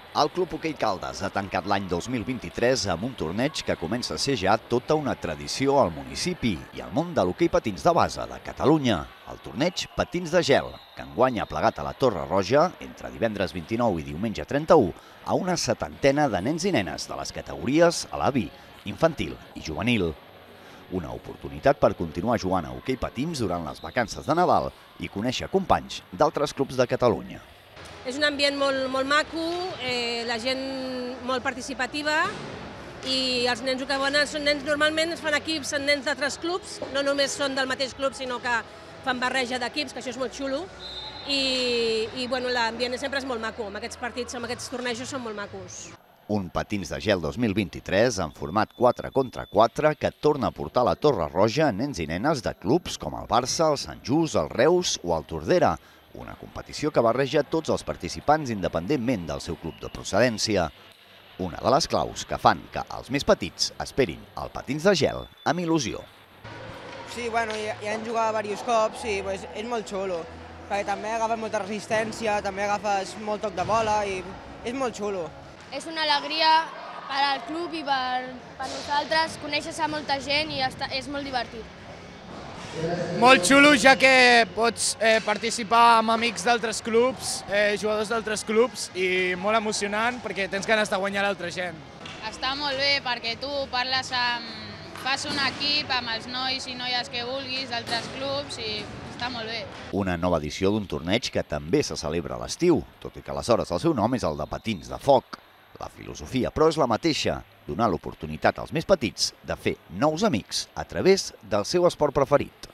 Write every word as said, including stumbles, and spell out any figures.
El Club Hoquei Caldes ha tancat l'any dos mil vint-i-tres amb un torneig que comença a ser ja tota una tradició al municipi i al món de l'hoquei patins de base de Catalunya. El torneig Patins de Gel, que enguany ha plegat a la Torre Roja entre divendres vint-i-nou i diumenge trenta-u a una setantena de nens i nenes de les categories a l'A B I, infantil i juvenil. Una oportunitat per continuar jugant a hoquei patins durant les vacances de Nadal i conèixer companys d'altres clubs de Catalunya. És un ambient molt, molt maco, eh, la gent molt participativa i els nens que volen són nens, normalment es fan equips, són nens d'altres clubs, no només són del mateix club, sinó que fan barreja d'equips, que això és molt xulo, i, i bueno, l'ambient sempre és molt maco, amb aquests partits, amb aquests tornejos són molt macos. Un Patins de Gel dos mil vint-i-tres en format quatre contra quatre que torna a portar a la Torre Roja nens i nenes de clubs com el Barça, el Sant Just, el Reus o el Tordera, una competició que barreja tots els participants independentment del seu club de procedència. Una de les claus que fan que els més petits esperin el Patins de Gel amb il·lusió. Sí, bueno, ja, ja hem jugat diversos cops i pues, és molt xulo, perquè també agafes molta resistència, també agafes molt toc de bola i és molt xulo. És una alegria per al club i per, per nosaltres, conèixer a molta gent i està, és molt divertit. Molt xulo, ja que pots eh, participar amb amics d'altres clubs, eh, jugadors d'altres clubs, i molt emocionant perquè tens ganes de guanyar l'altra gent. Està molt bé perquè tu parles amb... fas un equip amb els nois i noies que vulguis d'altres clubs i està molt bé. Una nova edició d'un torneig que també se celebra a l'estiu, tot i que aleshores el seu nom és el de patins de foc. La filosofia, però, és la mateixa, donar l'oportunitat als més petits de fer nous amics a través del seu esport preferit.